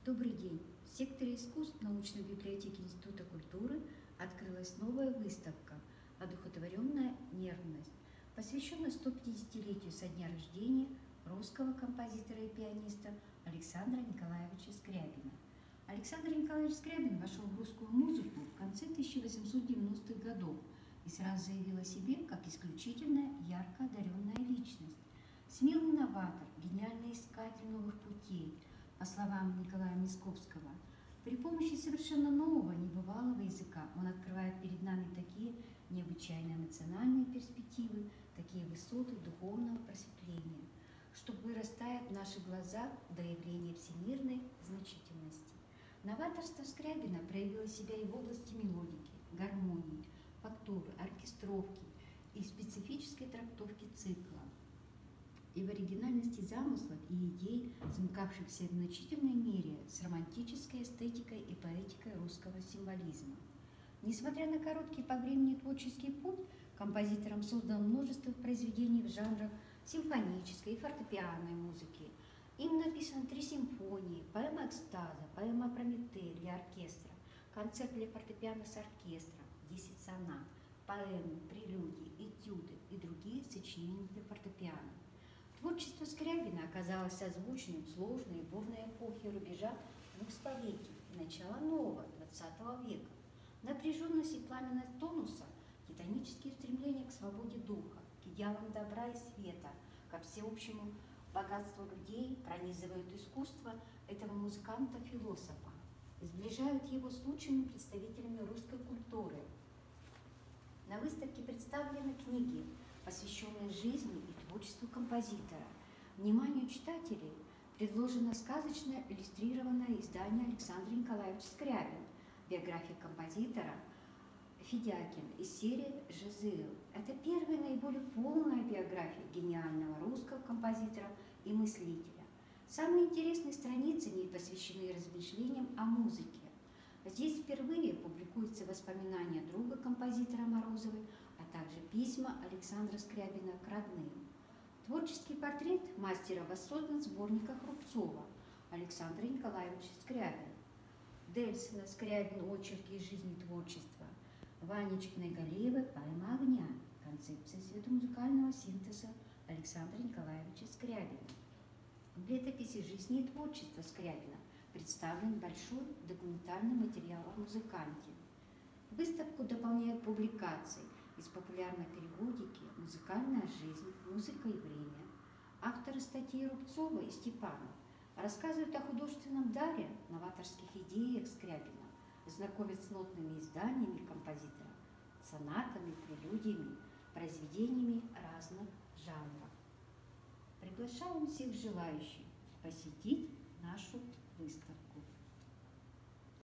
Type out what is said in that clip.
Добрый день! В секторе искусств научной библиотеки Института культуры открылась новая выставка «Одухотворенная нервность», посвященная 150-летию со дня рождения русского композитора и пианиста Александра Николаевича Скрябина. Александр Николаевич Скрябин вошел в русскую музыку в конце 1890-х годов и сразу заявил о себе как исключительно ярко одаренная личность. Смелый новатор, гениальный искатель новых путей, по словам Николая Мясковского, при помощи совершенно нового, небывалого языка он открывает перед нами такие необычайно эмоциональные перспективы, такие высоты духовного просветления, что вырастает в наших глазах до явления всемирной значительности. Новаторство Скрябина проявило себя и в области мелодики, гармонии, фактуры, оркестровки и специфической трактовки цикла, и в оригинальности замыслов и идей, смыкавшихся в значительной мере с романтической эстетикой и поэтикой русского символизма. Несмотря на короткий по времени творческий путь, композитором создал множество произведений в жанрах симфонической и фортепианной музыки. Им написано 3 симфонии, поэма «Экстаза», поэма «Прометей» для оркестра, концерт для фортепиано с оркестром, 10 сонат, поэмы, прелюдии, этюды и другие сочинения для фортепиано. Творчество Скрябина оказалось созвучным сложной и бурной эпохи рубежа 2 столетий и начала нового XX века. Напряженность и пламенность тонуса, титанические стремления к свободе духа, к идеалам добра и света, ко всеобщему богатству людей пронизывают искусство этого музыканта-философа, сближают его с лучшими представителями русской культуры. На выставке представлены книги, посвященные жизни и творчеству композитора. Вниманию читателей предложено сказочно иллюстрированное издание Александра Николаевича Скрябина, биография композитора Федякин из серии «Жизель». Это первая наиболее полная биография гениального русского композитора и мыслителя. Самые интересные страницы в ней посвящены размышлениям о музыке. Здесь впервые публикуются воспоминания друга композитора Морозовой, а также письма Александра Скрябина к родным. Творческий портрет мастера воссоздан в сборниках Рубцова Александра Николаевича Скрябина, Дельсона Скрябин «Очерки из жизни и творчества», Ванечкиной Галеевой «Поэма огня», концепция светомузыкального синтеза Александра Николаевича Скрябина. В летописи жизни и творчества Скрябина представлен большой документальный материал о музыканте. Выставку дополняют публикации из популярной периодики «Музыкальная жизнь», «Музыка и время». Авторы статей Рубцова и Степанов рассказывают о художественном даре, новаторских идеях Скрябина, знакомят с нотными изданиями композитора, сонатами, прелюдиями, произведениями разных жанров. Приглашаем всех желающих посетить нашу выставку.